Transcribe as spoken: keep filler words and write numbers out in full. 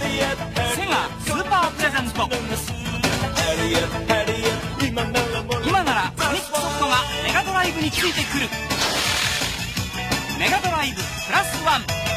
セガスーパープレゼント。今ならソニックソフトがメガドライブについてくる。メガドライブプラスワン。